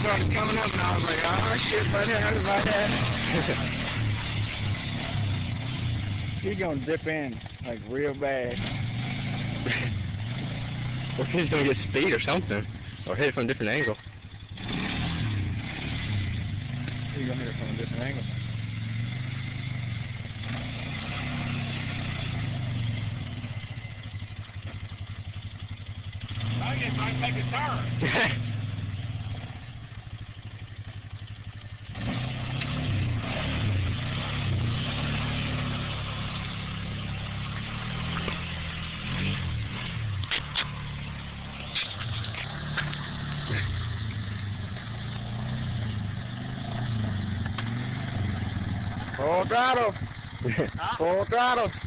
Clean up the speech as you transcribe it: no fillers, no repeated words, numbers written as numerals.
started coming up, and I was like, oh, shit, buddy, how about that? He's going to dip in, like, real bad. Well, he's going to get speed or something, or hit it from a different angle. He's going to hit it from a different angle. I guess I might take a turn. Full throttle. Full throttle.